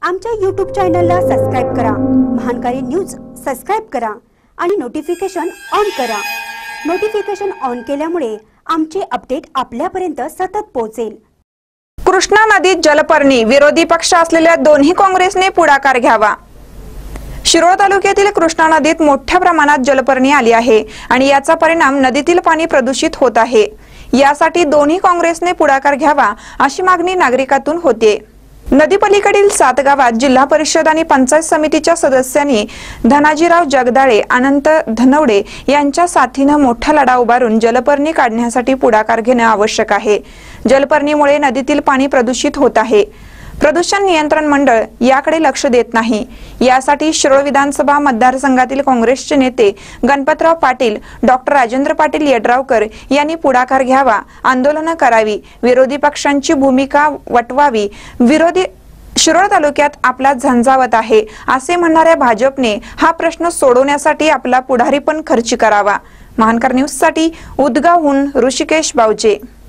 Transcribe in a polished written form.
आमच्या YouTube चॅनलला subscribe करा, महानकारी न्यूज सबस्क्राइब करा आणि नोटिफिकेशन ऑन करा। नोटिफिकेशन ऑन केल्यामुळे आमचे अपडेट आपल्यापर्यंत सतत पोहोचेल। कृष्णा नदीत जलपर्णी, विरोधी पक्ष असलेल्या दोन्ही काँग्रेसने पुढाकार घ्यावा। शिरोळ तालुक्यातील कृष्णा नदीत मोठ्या प्रमाणात जलपर्णी आली आहे आणि याचा परिणाम नदीतील पाणी प्रदूषित होत आहे। यासाठी दोन्ही काँग्रेसने पुढाकार घ्यावा अशी मागणी नागरिकांतून होते। नदीपलीकडील 7 गावात जिल्हा परिषद आणि पंचायत समितीच्या सदस्यांनी धनाजीराव जगदाळे, अनंत धनवडे यांच्या साथीने मोठा लढा उभारून जलपर्णी काढण्यासाठी पुढाकार घेणे आवश्यक आहे। जलपर्णीमुळे नदीतील पाणी प्रदूषित होत आहे। प्रदूषण नियंत्रण मंडळ याकडे लक्ष देत नाही। यासाठी शिरोळ विधानसभा मतदारसंघातील काँग्रेसचे नेते गणपतराव पाटील, डॉक्टर राजेंद्र पाटील यड्रावकर यांनी पुढाकार घ्यावा, आंदोलन करावी, विरोधी पक्षांची भूमिका वटवावी। शिरोळ तालुक्यात आपला झंझावत आहे असे म्हणणाऱ्या भाजपने हा प्रश्न सोडवण्यासाठी आपला पुढारीपण खर्ची करावा। महानकर न्यूज साठी उदगावहून ऋषिकेश बावजे।